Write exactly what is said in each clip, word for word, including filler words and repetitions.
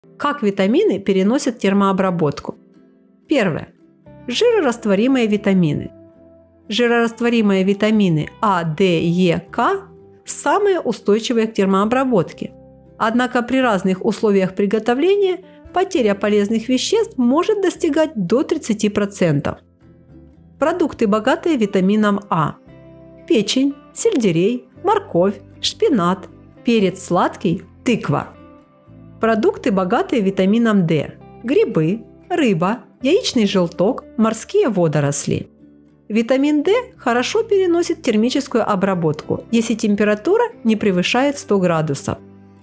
Как витамины переносят термообработку? Первое. Жирорастворимые витамины. Жирорастворимые витамины А, Д, Е, К самые устойчивые к термообработке. Однако при разных условиях приготовления потеря полезных веществ может достигать до тридцати процентов. Продукты, богатые витамином А. Печень, сельдерей, морковь, шпинат, перец сладкий, тыква. Продукты, богатые витамином D. Грибы, рыба, яичный желток, морские водоросли. Витамин D хорошо переносит термическую обработку, если температура не превышает ста градусов.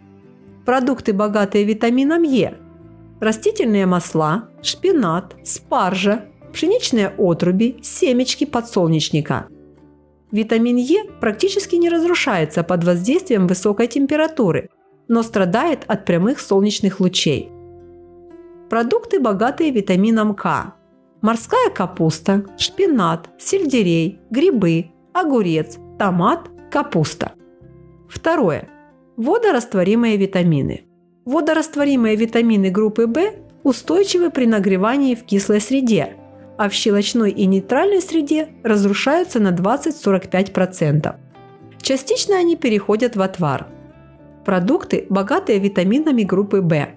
Продукты, богатые витамином Е. Растительные масла, шпинат, спаржа, пшеничные отруби, семечки подсолнечника. Витамин Е практически не разрушается под воздействием высокой температуры, но страдает от прямых солнечных лучей. Продукты, богатые витамином К. Морская капуста, шпинат, сельдерей, грибы, огурец, томат, капуста. Второе. Водорастворимые витамины. Водорастворимые витамины группы В устойчивы при нагревании в кислой среде, а в щелочной и нейтральной среде разрушаются на двадцать-сорок пять процентов. Частично они переходят в отвар. Продукты, богатые витаминами группы В.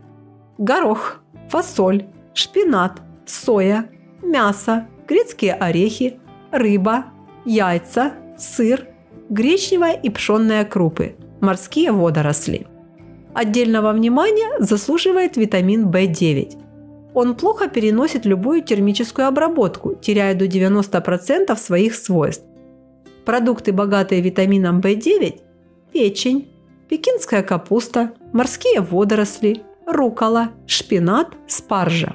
Горох, фасоль, шпинат, соя, мясо, грецкие орехи, рыба, яйца, сыр, гречневая и пшенная крупы, морские водоросли. Отдельного внимания заслуживает витамин В девять. Он плохо переносит любую термическую обработку, теряя до девяноста процентов своих свойств. Продукты, богатые витамином В девять – печень, пекинская капуста, морские водоросли, руккола, шпинат, спаржа.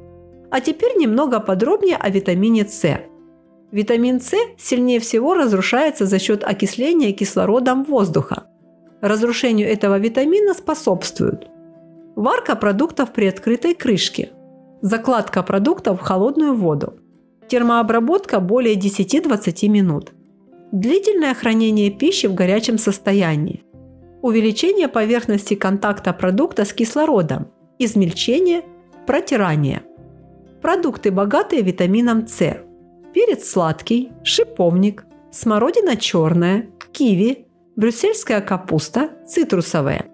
А теперь немного подробнее о витамине С. Витамин С сильнее всего разрушается за счет окисления кислородом воздуха. Разрушению этого витамина способствуют варка продуктов при открытой крышке, закладка продуктов в холодную воду, термообработка более десяти-двадцати минут, длительное хранение пищи в горячем состоянии, увеличение поверхности контакта продукта с кислородом, измельчение, протирание. Продукты, богатые витамином С. Перец сладкий, шиповник, смородина черная, киви, брюссельская капуста, цитрусовые.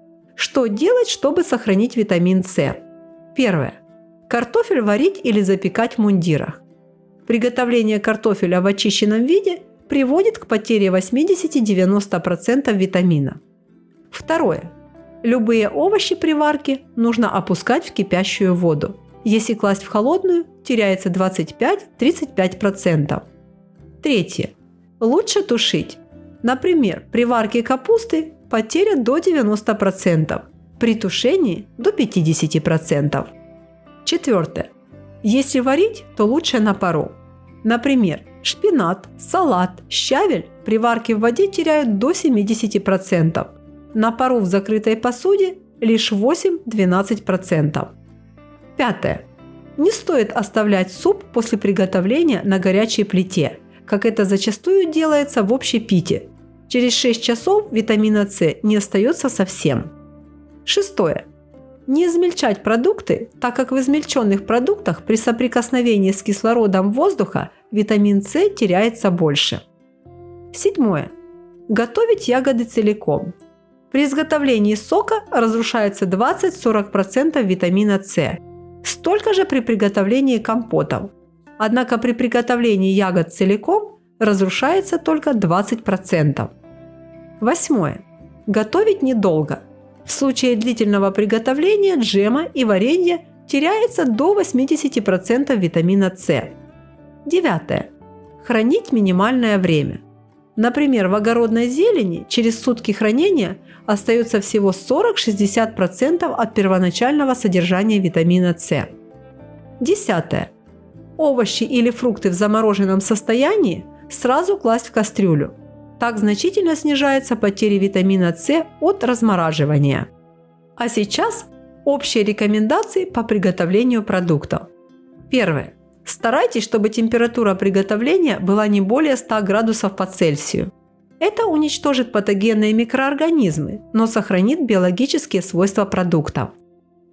Что делать, чтобы сохранить витамин С? Первое. Картофель варить или запекать в мундирах. Приготовление картофеля в очищенном виде приводит к потере восьмидесяти-девяноста процентов витамина. Второе. Любые овощи при варке нужно опускать в кипящую воду. Если класть в холодную, теряется двадцать пять-тридцать пять процентов. Третье. Лучше тушить. Например, при варке капусты потеря до девяноста процентов, при тушении до пятидесяти процентов. Четвертое. Если варить, то лучше на пару. Например, шпинат, салат, щавель при варке в воде теряют до семидесяти процентов. На пару в закрытой посуде лишь восемь-двенадцать процентов. Пятое. Не стоит оставлять суп после приготовления на горячей плите, как это зачастую делается в общепите. Через шесть часов витамина С не остается совсем. Шестое. Не измельчать продукты, так как в измельченных продуктах при соприкосновении с кислородом воздуха витамин С теряется больше. Седьмое. Готовить ягоды целиком. При изготовлении сока разрушается двадцать-сорок процентов витамина С. Столько же при приготовлении компотов. Однако при приготовлении ягод целиком разрушается только двадцать процентов. Восьмое. Готовить недолго. В случае длительного приготовления джема и варенья теряется до восьмидесяти процентов витамина С. Девятое. Хранить минимальное время. Например, в огородной зелени через сутки хранения остается всего сорок-шестьдесят процентов от первоначального содержания витамина С. Десятое. Овощи или фрукты в замороженном состоянии сразу класть в кастрюлю. Так значительно снижается потеря витамина С от размораживания. А сейчас общие рекомендации по приготовлению продуктов. Первое. Старайтесь, чтобы температура приготовления была не более ста градусов по Цельсию. Это уничтожит патогенные микроорганизмы, но сохранит биологические свойства продуктов.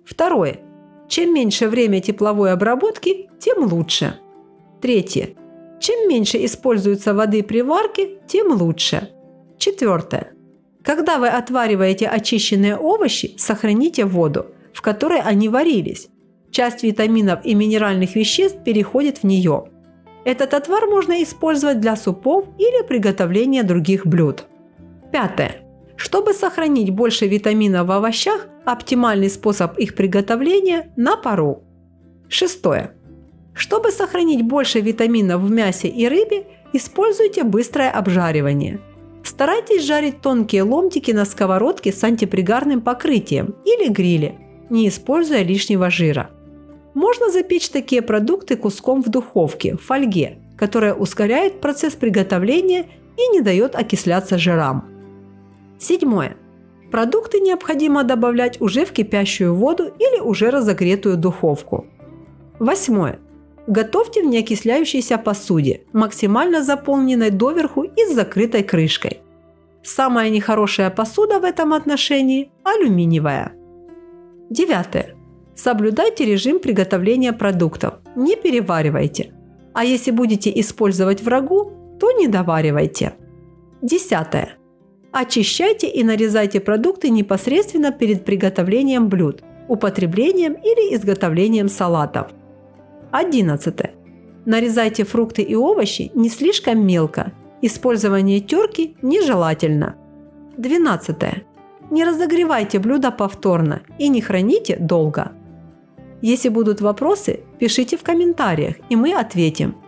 Второе. Чем меньше время тепловой обработки, тем лучше. Третье. Чем меньше используется воды при варке, тем лучше. Четвертое. Когда вы отвариваете очищенные овощи, сохраните воду, в которой они варились. Часть витаминов и минеральных веществ переходит в нее. Этот отвар можно использовать для супов или приготовления других блюд. Пятое. Чтобы сохранить больше витаминов в овощах, оптимальный способ их приготовления – на пару. Шестое. Чтобы сохранить больше витаминов в мясе и рыбе, используйте быстрое обжаривание. Старайтесь жарить тонкие ломтики на сковородке с антипригарным покрытием или гриле, не используя лишнего жира. Можно запечь такие продукты куском в духовке, в фольге, которая ускоряет процесс приготовления и не дает окисляться жирам. Седьмое. Продукты необходимо добавлять уже в кипящую воду или уже разогретую духовку. Восьмое. Готовьте в неокисляющейся посуде, максимально заполненной доверху и с закрытой крышкой. Самая нехорошая посуда в этом отношении – алюминиевая. Девятое. Соблюдайте режим приготовления продуктов, не переваривайте. А если будете использовать в рагу, то не доваривайте. Десятое. Очищайте и нарезайте продукты непосредственно перед приготовлением блюд, употреблением или изготовлением салатов. Одиннадцатое. Нарезайте фрукты и овощи не слишком мелко. Использование терки нежелательно. Двенадцатое. Не разогревайте блюдо повторно и не храните долго. Если будут вопросы, пишите в комментариях, и мы ответим.